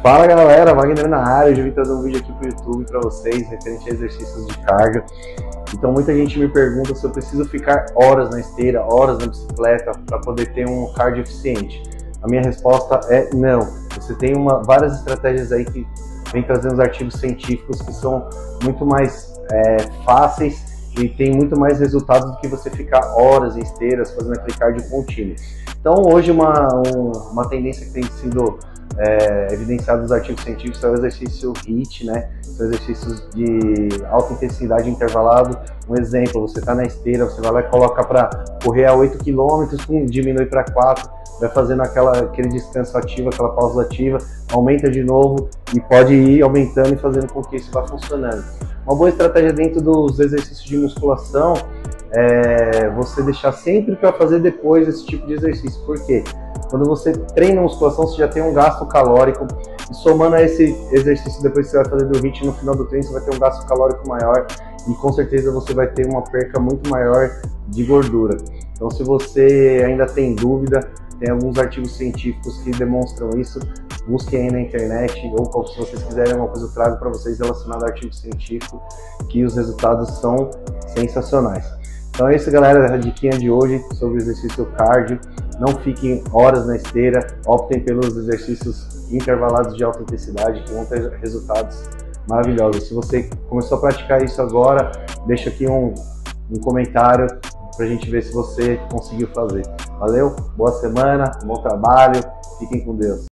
Fala galera, Wagner na área. Hoje eu vim trazer um vídeo aqui pro YouTube para vocês referente a exercícios de carga. Então muita gente me pergunta se eu preciso ficar horas na esteira, horas na bicicleta para poder ter um cardio eficiente. A minha resposta é não. Você tem várias estratégias aí que vem trazendo os artigos científicos que são muito mais fáceis e tem muito mais resultados do que você ficar horas em esteiras fazendo aquele cardio contínuo. Então hoje uma tendência que tem sido evidenciado nos artigos científicos é o exercício HIIT, né? São exercícios de alta intensidade intervalado. Um exemplo, você está na esteira, você vai lá e coloca para correr a 8 km, diminui para 4, vai fazendo aquele descanso ativo, aquela pausa ativa, aumenta de novo e pode ir aumentando e fazendo com que isso vá funcionando. Uma boa estratégia dentro dos exercícios de musculação é você deixar sempre para fazer depois esse tipo de exercício. Por quê? Quando você treina musculação, você já tem um gasto calórico, e somando a esse exercício depois que você vai fazer do HIIT no final do treino, você vai ter um gasto calórico maior e com certeza você vai ter uma perca muito maior de gordura. Então se você ainda tem dúvida, tem alguns artigos científicos que demonstram isso, busquem aí na internet, ou se vocês quiserem alguma coisa eu trago para vocês relacionado ao artigo científico, que os resultados são sensacionais. Então é isso galera, a diquinha de hoje sobre o exercício cardio. Não fiquem horas na esteira, optem pelos exercícios intervalados de alta intensidade que vão ter resultados maravilhosos. Se você começou a praticar isso agora, deixa aqui um comentário pra gente ver se você conseguiu fazer. Valeu, boa semana, bom trabalho, fiquem com Deus.